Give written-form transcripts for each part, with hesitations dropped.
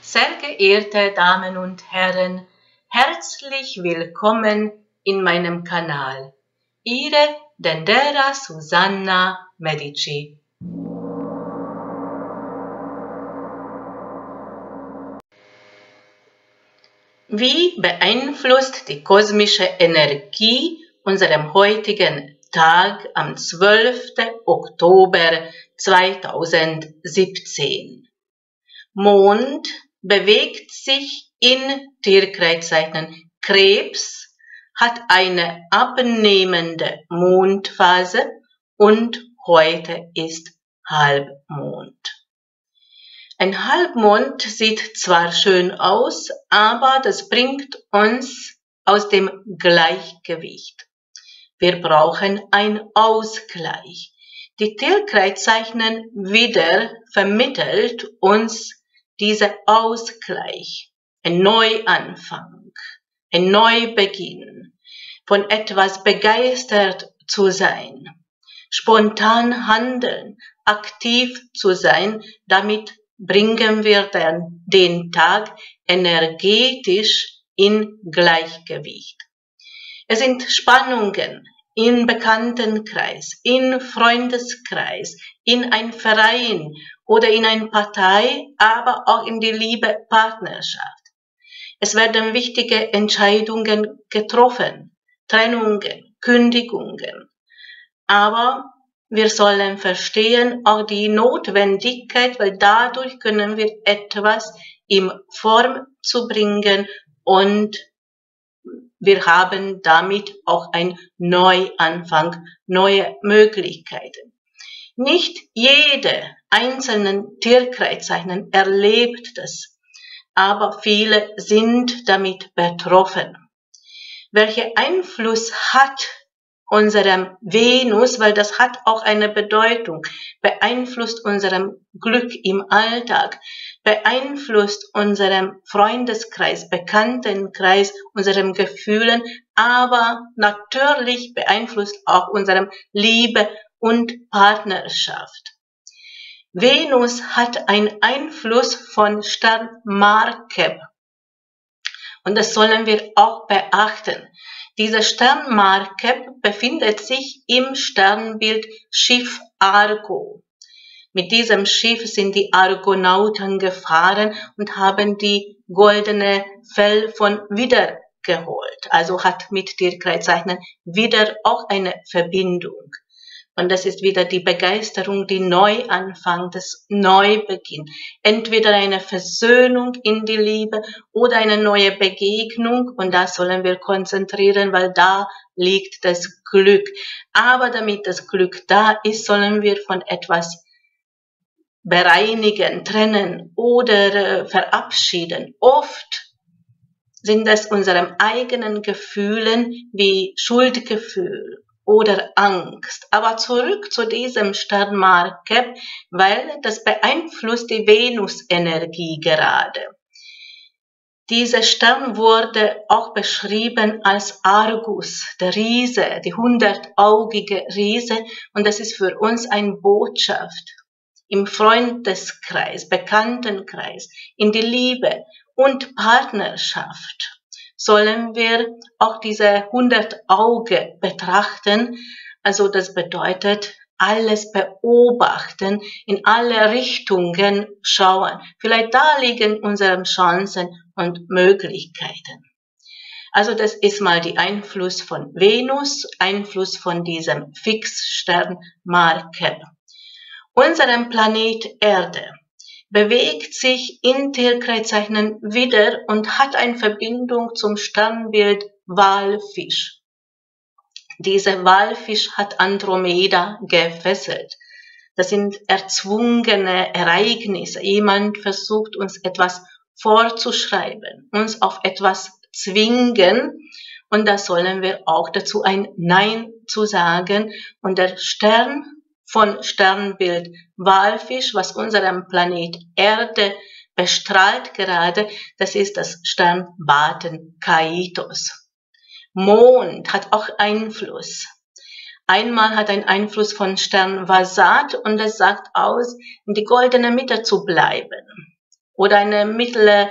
Sehr geehrte Damen und Herren, herzlich willkommen in meinem Kanal. Ihre Dendera Susanna Medici. Wie beeinflusst die kosmische Energie unserem heutigen Tag am 12. Oktober 2017? Mond bewegt sich in Tierkreiszeichen Krebs, hat eine abnehmende Mondphase und heute ist Halbmond. Ein Halbmond sieht zwar schön aus, aber das bringt uns aus dem Gleichgewicht. Wir brauchen einen Ausgleich. Die Tierkreiszeichen Widder vermittelt uns dieser Ausgleich, ein Neuanfang, ein Neubeginn, von etwas begeistert zu sein, spontan handeln, aktiv zu sein, damit bringen wir dann den Tag energetisch in Gleichgewicht. Es sind Spannungen im Bekanntenkreis, im Freundeskreis, in ein Verein oder in eine Partei, aber auch in die Liebe-Partnerschaft. Es werden wichtige Entscheidungen getroffen, Trennungen, Kündigungen. Aber wir sollen verstehen auch die Notwendigkeit, weil dadurch können wir etwas in Form zu bringen und wir haben damit auch einen Neuanfang, neue Möglichkeiten. Nicht jede einzelne Tierkreiszeichen erlebt das, aber viele sind damit betroffen. Welcher Einfluss hat unserem Venus, weil das hat auch eine Bedeutung, beeinflusst unserem Glück im Alltag, beeinflusst unserem Freundeskreis, Bekanntenkreis, unseren Gefühlen, aber natürlich beeinflusst auch unserem Liebe und Partnerschaft. Venus hat einen Einfluss von Stern Markeb und das sollen wir auch beachten. Dieser Stern Markeb befindet sich im Sternbild Schiff Argo. Mit diesem Schiff sind die Argonauten gefahren und haben die goldene Fell von Widder geholt. Also hat mit Tierkreiszeichen Widder auch eine Verbindung. Und das ist wieder die Begeisterung, die Neuanfang, das Neubeginn. Entweder eine Versöhnung in die Liebe oder eine neue Begegnung. Und da sollen wir konzentrieren, weil da liegt das Glück. Aber damit das Glück da ist, sollen wir von etwas bereinigen, trennen oder verabschieden. Oft sind es unsere eigenen Gefühlen wie Schuldgefühl oder Angst. Aber zurück zu diesem Stern Markeb, weil das beeinflusst die Venus-Energie gerade. Dieser Stern wurde auch beschrieben als Argus, der Riese, die 100-augige Riese, und das ist für uns eine Botschaft. Im Freundeskreis, Bekanntenkreis, in die Liebe und Partnerschaft sollen wir auch diese 100 Auge betrachten. Also das bedeutet, alles beobachten, in alle Richtungen schauen. Vielleicht da liegen unsere Chancen und Möglichkeiten. Also das ist mal der Einfluss von Venus, Einfluss von diesem Fixstern Markeb. Unser Planet Erde bewegt sich in Tierkreiszeichen Widder und hat eine Verbindung zum Sternbild Walfisch. Dieser Walfisch hat Andromeda gefesselt. Das sind erzwungene Ereignisse. Jemand versucht uns etwas vorzuschreiben, uns auf etwas zwingen. Und da sollen wir auch dazu ein Nein zu sagen. Und der Stern von Sternbild Walfisch, was unserem Planet Erde bestrahlt gerade, das ist das Sternbaten Kaitos. Mond hat auch Einfluss. Einmal hat ein Einfluss von Stern Vasat und das sagt aus, in die goldene Mitte zu bleiben. oder eine mittlere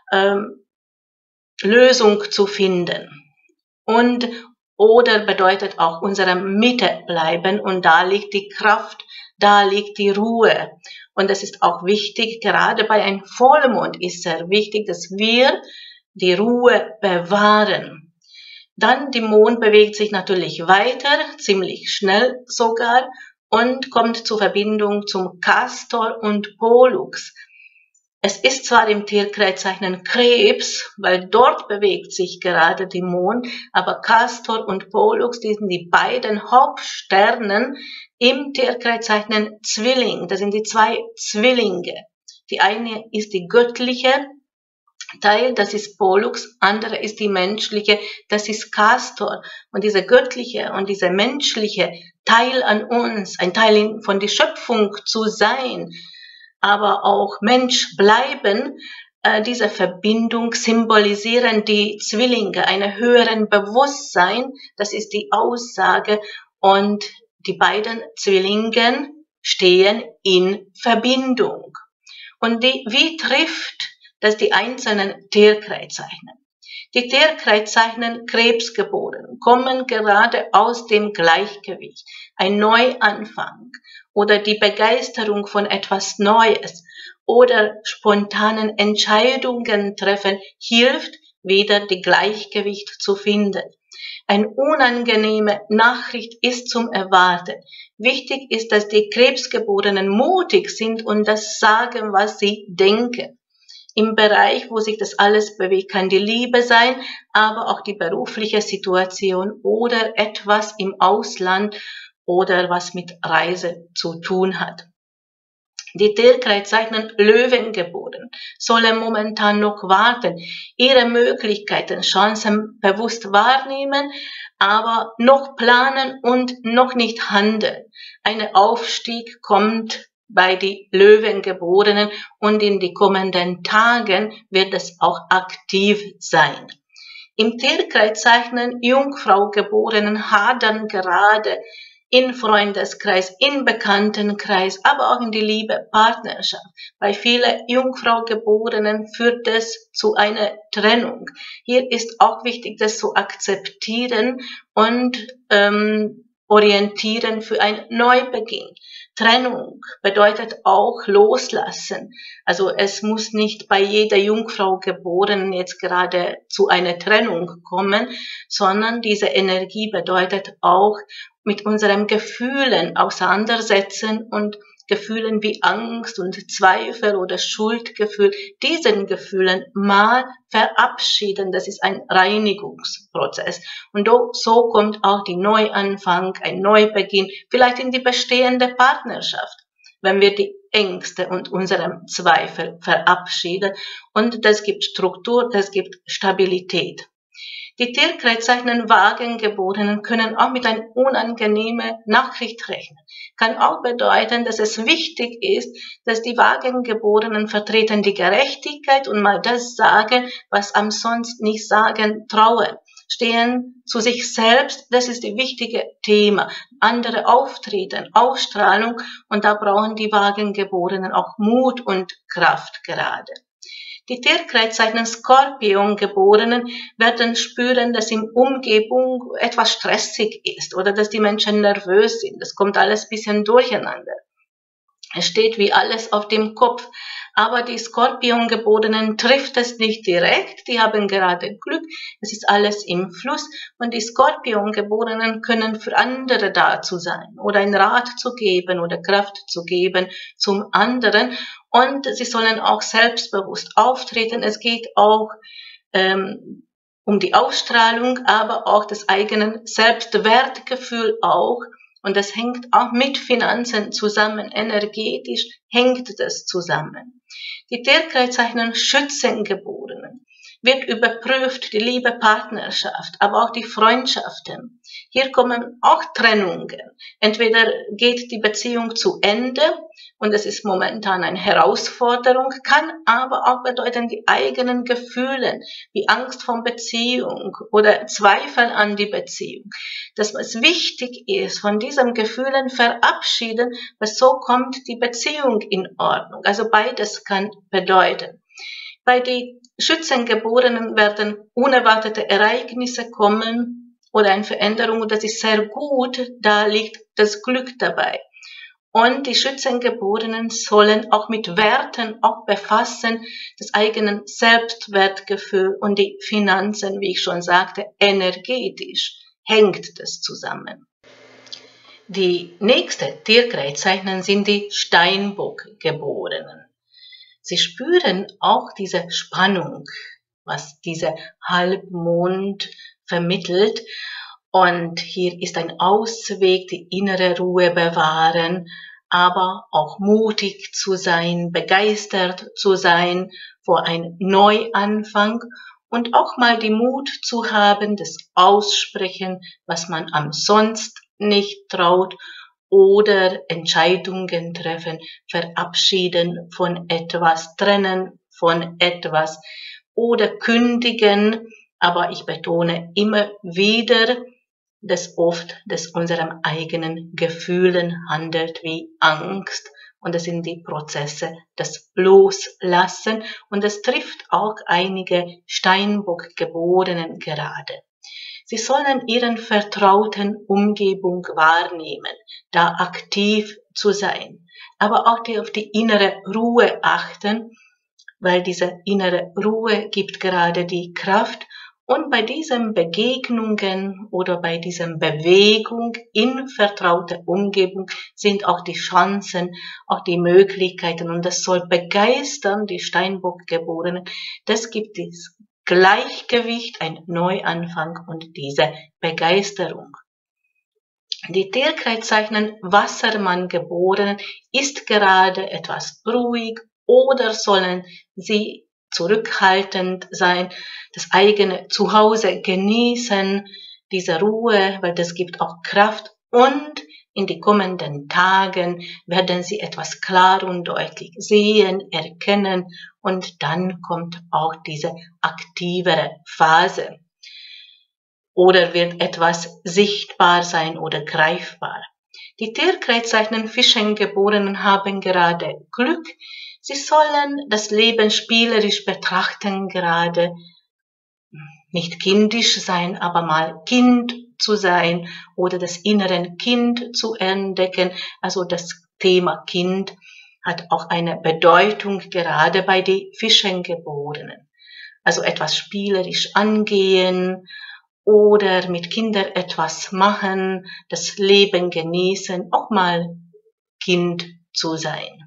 Lösung zu finden. Und oder bedeutet auch unsere Mitte bleiben und da liegt die Kraft, da liegt die Ruhe. Und das ist auch wichtig, gerade bei einem Vollmond ist sehr wichtig, dass wir die Ruhe bewahren. Dann die Mond bewegt sich natürlich weiter, ziemlich schnell sogar, und kommt zur Verbindung zum Castor und Pollux. Es ist zwar im Tierkreiszeichen Krebs, weil dort bewegt sich gerade die Mond, aber Castor und Pollux, die sind die beiden Hauptsternen im Tierkreiszeichen Zwilling. Das sind die zwei Zwillinge. Die eine ist die göttliche Teil, das ist Pollux, andere ist die menschliche, das ist Castor. Und dieser göttliche und dieser menschliche Teil an uns, ein Teil von der Schöpfung zu sein, aber auch Mensch bleiben, diese Verbindung symbolisieren die Zwillinge, einen höheren Bewusstsein, das ist die Aussage, und die beiden Zwillinge stehen in Verbindung. Und wie trifft das die einzelnen Tierkreiszeichen? Die Tierkreiszeichen Krebsgeborenen kommen gerade aus dem Gleichgewicht, ein Neuanfang oder die Begeisterung von etwas Neues oder spontanen Entscheidungen treffen, hilft, wieder die Gleichgewicht zu finden. Eine unangenehme Nachricht ist zum Erwarten. Wichtig ist, dass die Krebsgeborenen mutig sind und das sagen, was sie denken. Im Bereich, wo sich das alles bewegt, kann die Liebe sein, aber auch die berufliche Situation oder etwas im Ausland oder was mit Reise zu tun hat. Die Tierkreiszeichen Löwengeboren sollen momentan noch warten, ihre Möglichkeiten, Chancen bewusst wahrnehmen, aber noch planen und noch nicht handeln. Ein Aufstieg kommt bei den Löwengeborenen und in die kommenden Tagen wird es auch aktiv sein. Im Tierkreiszeichen Jungfraugeborenen hadern gerade in Freundeskreis, in Bekanntenkreis, aber auch in die Liebe, Partnerschaft. Bei vielen Jungfraugeborenen führt es zu einer Trennung. Hier ist auch wichtig, das zu akzeptieren und orientieren für einen Neubeginn. Trennung bedeutet auch loslassen. Also es muss nicht bei jeder Jungfrau Geborenen jetzt gerade zu einer Trennung kommen, sondern diese Energie bedeutet auch mit unseren Gefühlen auseinandersetzen und Gefühlen wie Angst und Zweifel oder Schuldgefühl, diesen Gefühlen mal verabschieden. Das ist ein Reinigungsprozess. Und so kommt auch die Neuanfang, ein Neubeginn, vielleicht in die bestehende Partnerschaft, wenn wir die Ängste und unseren Zweifel verabschieden. Und das gibt Struktur, das gibt Stabilität. Die Tierkreiszeichen Wagengeborenen können auch mit einer unangenehmen Nachricht rechnen. Kann auch bedeuten, dass es wichtig ist, dass die Wagengeborenen vertreten die Gerechtigkeit und mal das sagen, was am sonst nicht sagen trauen. Stehen zu sich selbst, das ist das wichtige Thema. Andere auftreten, Ausstrahlung, und da brauchen die Wagengeborenen auch Mut und Kraft gerade. Die Tierkreiszeichen Skorpiongeborenen werden spüren, dass in Umgebung etwas stressig ist oder dass die Menschen nervös sind. Das kommt alles ein bisschen durcheinander. Es steht wie alles auf dem Kopf. Aber die Skorpiongeborenen trifft es nicht direkt. Die haben gerade Glück. Es ist alles im Fluss. Und die Skorpiongeborenen können für andere da zu sein oder einen Rat zu geben oder Kraft zu geben zum anderen. Und sie sollen auch selbstbewusst auftreten. Es geht auch um die Ausstrahlung, aber auch das eigene Selbstwertgefühl auch. Und das hängt auch mit Finanzen zusammen. Energetisch hängt das zusammen. Die Tierkreiszeichen Schützengeborenen wird überprüft, die Liebe, Partnerschaft, aber auch die Freundschaften. Hier kommen auch Trennungen. Entweder geht die Beziehung zu Ende und es ist momentan eine Herausforderung, kann aber auch bedeuten, die eigenen Gefühle, wie Angst vor Beziehung oder Zweifel an die Beziehung. Dass es wichtig ist, von diesen Gefühlen verabschieden, weil so kommt die Beziehung in Ordnung. Also beides kann bedeuten. Bei den Schützengeborenen werden unerwartete Ereignisse kommen oder eine Veränderung, und das ist sehr gut, da liegt das Glück dabei. Und die Schützengeborenen sollen auch mit Werten auch befassen, das eigene Selbstwertgefühl und die Finanzen, wie ich schon sagte, energetisch hängt das zusammen. Die nächste Tierkreiszeichen sind die Steinbockgeborenen. Sie spüren auch diese Spannung, was dieser Halbmond vermittelt. Und hier ist ein Ausweg, die innere Ruhe bewahren, aber auch mutig zu sein, begeistert zu sein vor einem Neuanfang und auch mal die Mut zu haben, das Aussprechen, was man ansonsten nicht traut, oder Entscheidungen treffen, verabschieden von etwas, trennen von etwas oder kündigen. Aber ich betone immer wieder, dass oft das unseren eigenen Gefühlen handelt wie Angst. Und das sind die Prozesse, das Loslassen. Und das trifft auch einige Steinbock-Geborenen gerade. Sie sollen ihren vertrauten Umgebung wahrnehmen, da aktiv zu sein, aber auch auf die innere Ruhe achten, weil diese innere Ruhe gibt gerade die Kraft. Und bei diesen Begegnungen oder bei dieser Bewegung in vertrauter Umgebung sind auch die Chancen, auch die Möglichkeiten. Und das soll begeistern, die Steinbock-Geborenen. Das gibt es. Gleichgewicht, ein Neuanfang und diese Begeisterung. Die Tierkreiszeichen Wassermann-Geborenen ist gerade etwas ruhig oder sollen sie zurückhaltend sein, das eigene Zuhause genießen, diese Ruhe, weil das gibt auch Kraft, und in die kommenden Tagen werden sie etwas klar und deutlich sehen, erkennen, und dann kommt auch diese aktivere Phase. Oder wird etwas sichtbar sein oder greifbar. Die Tierkreiszeichen Fischengeborenen haben gerade Glück. Sie sollen das Leben spielerisch betrachten, gerade nicht kindisch sein, aber mal Kind zu sein oder das innere Kind zu entdecken. Also das Thema Kind hat auch eine Bedeutung gerade bei den Fischengeborenen. Also etwas spielerisch angehen oder mit Kindern etwas machen, das Leben genießen, auch mal Kind zu sein.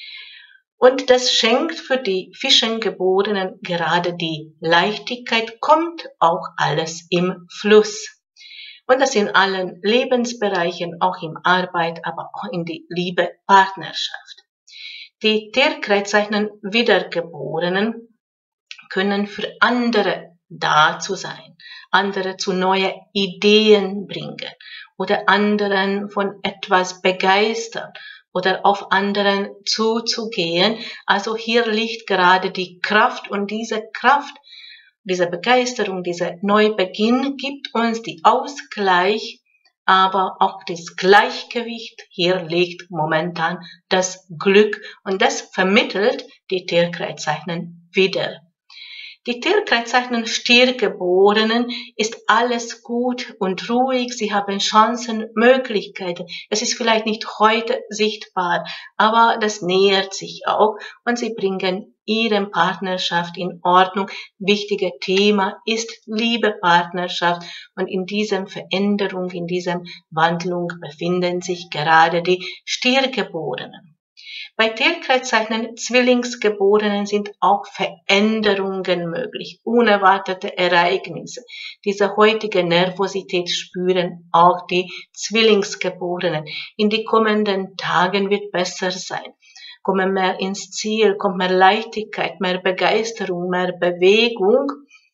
Und das schenkt für die Fischengeborenen gerade die Leichtigkeit, kommt auch alles im Fluss. Und das in allen Lebensbereichen, auch in Arbeit, aber auch in die Liebe, Partnerschaft. Die Tierkreiszeichen Wiedergeborenen können für andere da zu sein, andere zu neue Ideen bringen oder anderen von etwas begeistern oder auf anderen zuzugehen. Also hier liegt gerade die Kraft, und diese Kraft, diese Begeisterung, dieser Neubeginn gibt uns die Ausgleich, aber auch das Gleichgewicht. Hier liegt momentan das Glück, und das vermittelt die Tierkreiszeichen wieder. Die Tierkreiszeichen Stiergeborenen ist alles gut und ruhig. Sie haben Chancen, Möglichkeiten. Es ist vielleicht nicht heute sichtbar, aber das nähert sich auch, und sie bringen ihre Partnerschaft in Ordnung. Wichtiges Thema ist Liebe, Partnerschaft, und in diesem Veränderung, in diesem Wandlung befinden sich gerade die Stiergeborenen. Bei Tierkreiszeichen Zwillingsgeborenen sind auch Veränderungen möglich, unerwartete Ereignisse. Diese heutige Nervosität spüren auch die Zwillingsgeborenen. In die kommenden Tagen wird besser sein. Kommen mehr ins Ziel, kommt mehr Leichtigkeit, mehr Begeisterung, mehr Bewegung.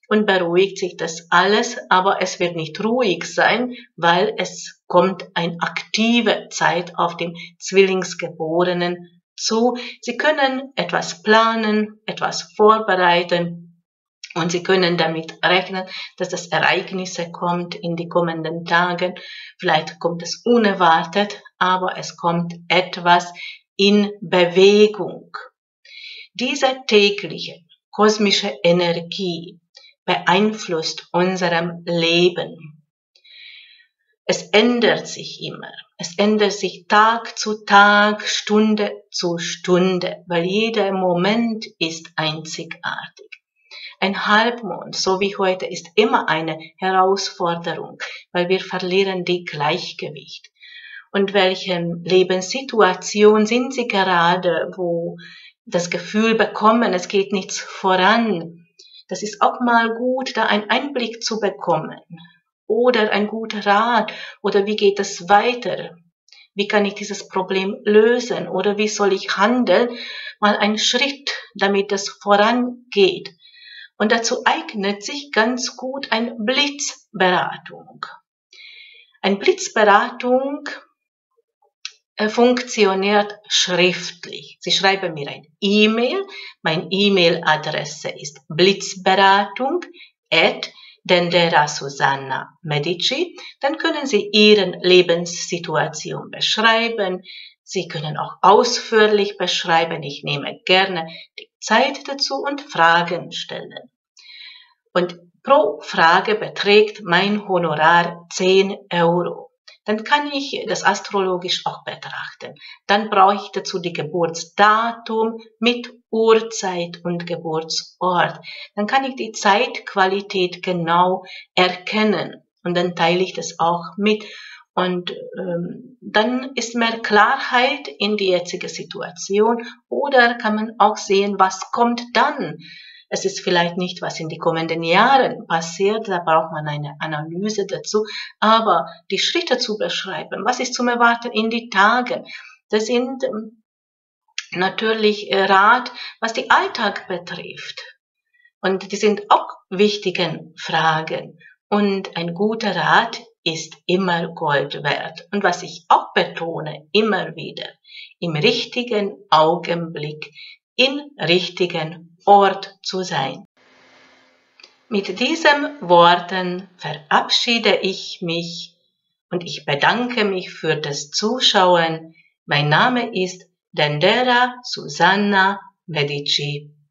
und beruhigt sich das alles, aber es wird nicht ruhig sein, weil es kommt eine aktive Zeit auf den Zwillingsgeborenen zu. Sie können etwas planen, etwas vorbereiten und sie können damit rechnen, dass das Ereignisse kommt in die kommenden Tagen. Vielleicht kommt es unerwartet, aber es kommt etwas in Bewegung. Diese tägliche kosmische Energie beeinflusst unserem Leben. Es ändert sich immer. Es ändert sich Tag zu Tag, Stunde zu Stunde, weil jeder Moment ist einzigartig. Ein Halbmond, so wie heute, ist immer eine Herausforderung, weil wir verlieren die Gleichgewicht. Und welche Lebenssituation sind Sie gerade, wo das Gefühl bekommen, es geht nichts voran? Das ist auch mal gut, da einen Einblick zu bekommen. Oder ein guter Rat. Oder wie geht es weiter? Wie kann ich dieses Problem lösen? Oder wie soll ich handeln? Mal einen Schritt, damit es vorangeht. Und dazu eignet sich ganz gut eine Blitzberatung. Eine Blitzberatung funktioniert schriftlich. Sie schreiben mir ein E-Mail. Meine E-Mail-Adresse ist blitzberatung@dendera-Susanna-Medici. Dann können Sie Ihre Lebenssituation beschreiben. Sie können auch ausführlich beschreiben. Ich nehme gerne die Zeit dazu und Fragen stellen. Und pro Frage beträgt mein Honorar 10 €. Dann kann ich das astrologisch auch betrachten. Dann brauche ich dazu die Geburtsdatum mit Uhrzeit und Geburtsort. Dann kann ich die Zeitqualität genau erkennen und dann teile ich das auch mit. Und dann ist mehr Klarheit in die jetzige Situation oder kann man auch sehen, was kommt dann. Es ist vielleicht nicht, was in den kommenden Jahren passiert, da braucht man eine Analyse dazu, aber die Schritte zu beschreiben, was ist zum Erwarten in die Tagen, das sind natürlich Rat, was den Alltag betrifft. Und die sind auch wichtige Fragen. Und ein guter Rat ist immer Gold wert. Und was ich auch betone, immer wieder, im richtigen Augenblick, im richtigen Ort zu sein. Mit diesen Worten verabschiede ich mich und ich bedanke mich für das Zuschauen. Mein Name ist Dendera Susanna Medici.